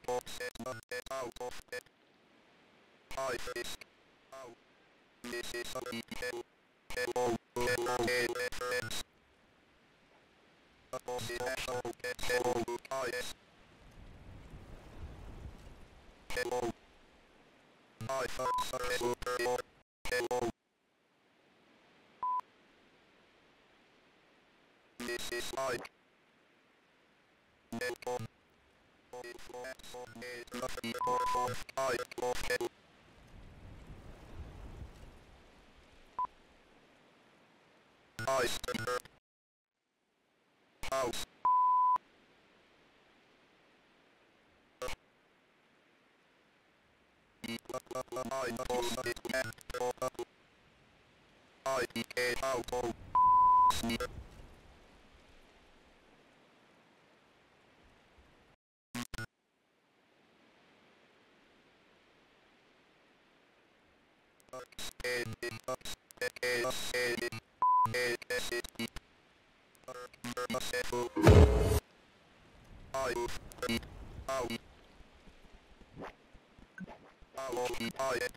boxes not get out of it. High risk. Out. This is a weekend. Hello, hello, hello, friends. A possible get hello, guys. Hello. I heard some superior. Hello. This is Mike. Welcome. Influence on me, nothing more for I love him. I stir. House. I know it can't go up. I became out of sneer. Standing up, standing, standing, merciful. I will read, I will be quiet.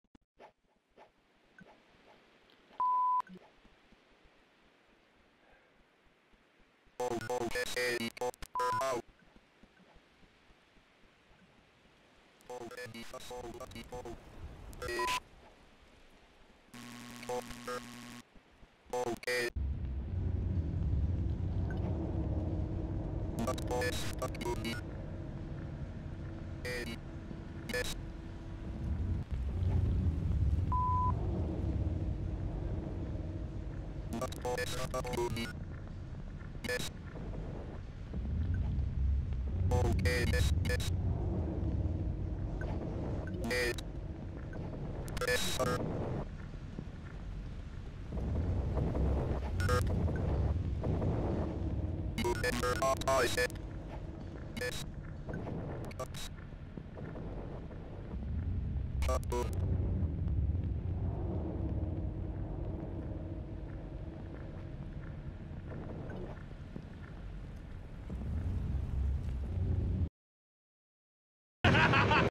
Oh, helicopter out. Already for so many people. Okay. Not boys, but you need. Hey. Yes. Not boys, but you need. Yes. Okay, yes, yes. Hey. Yes, sir. You remember what I said? Yes. Cut. Cut.